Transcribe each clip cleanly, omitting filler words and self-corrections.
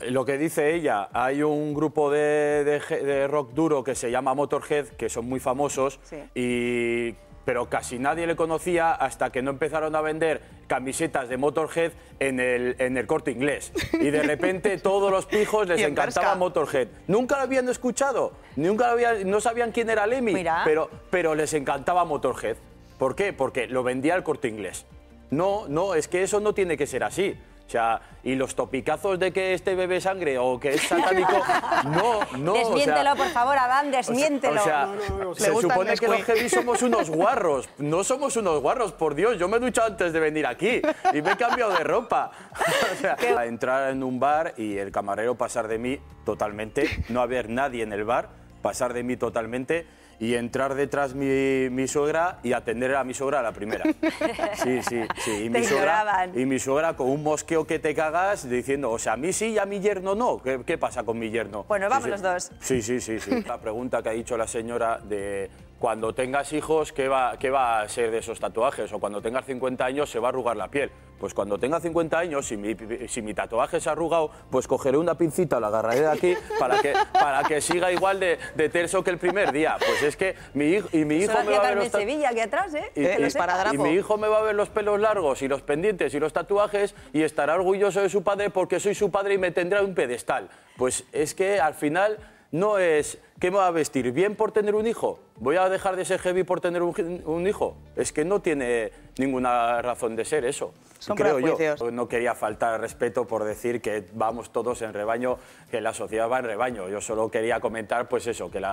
Lo que dice ella, hay un grupo de rock duro que se llama Motorhead, que son muy famosos, sí. Pero casi nadie le conocía hasta que no empezaron a vender camisetas de Motorhead en el Corte Inglés. Y de repente todos los pijos les encantaba Motorhead. Nunca lo habían escuchado, no sabían quién era Lemmy, pero les encantaba Motorhead. ¿Por qué? Porque lo vendía el Corte Inglés. No, es que eso no tiene que ser así. O sea, y los topicazos de que este bebe sangre o que es satánico, no. Desmiéntelo, por favor, Adán, desmiéntelo. Se supone que los heavy somos unos guarros. No somos unos guarros, por Dios. Yo me he duchado antes de venir aquí y me he cambiado de ropa. O sea, a entrar en un bar y el camarero pasar de mí totalmente, no haber nadie en el bar, pasar de mí totalmente y entrar detrás mi suegra y atender a mi suegra a la primera. Sí. Y mi suegra con un mosqueo que te cagas diciendo, o sea, a mí sí y a mi yerno no. ¿Qué pasa con mi yerno? Bueno, vamos los dos. Sí. La pregunta que ha dicho la señora de cuando tengas hijos, ¿qué va a ser de esos tatuajes? O cuando tengas 50 años se va a arrugar la piel. Pues cuando tenga 50 años, si mi tatuaje se ha arrugado, pues cogeré una pincita, la agarraré de aquí para que siga igual de terso que el primer día. Pues es que mi hijo me va a ver Sevilla aquí atrás, y mi hijo me va a ver los pelos largos y los pendientes y los tatuajes y estará orgulloso de su padre porque soy su padre y me tendrá en un pedestal. Pues es que al final no es ¿qué me va a vestir? ¿Bien por tener un hijo? ¿Voy a dejar de ser heavy por tener un hijo? Es que no tiene ninguna razón de ser eso. Son creo prejuicios. Yo. No quería faltar al respeto por decir que vamos todos en rebaño, que la sociedad va en rebaño. Yo solo quería comentar pues eso, que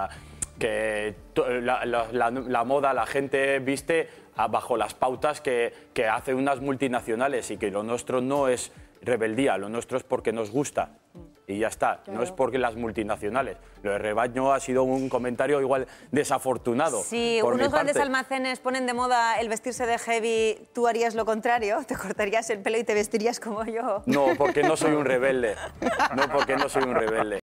la moda, la gente viste bajo las pautas que hacen unas multinacionales y que lo nuestro no es rebeldía, lo nuestro es porque nos gusta. Y ya está, no es porque las multinacionales. Lo de rebaño ha sido un comentario igual desafortunado. Si unos grandes almacenes ponen de moda el vestirse de heavy, ¿tú harías lo contrario? ¿Te cortarías el pelo y te vestirías como yo? No, porque no soy un rebelde. No, porque no soy un rebelde.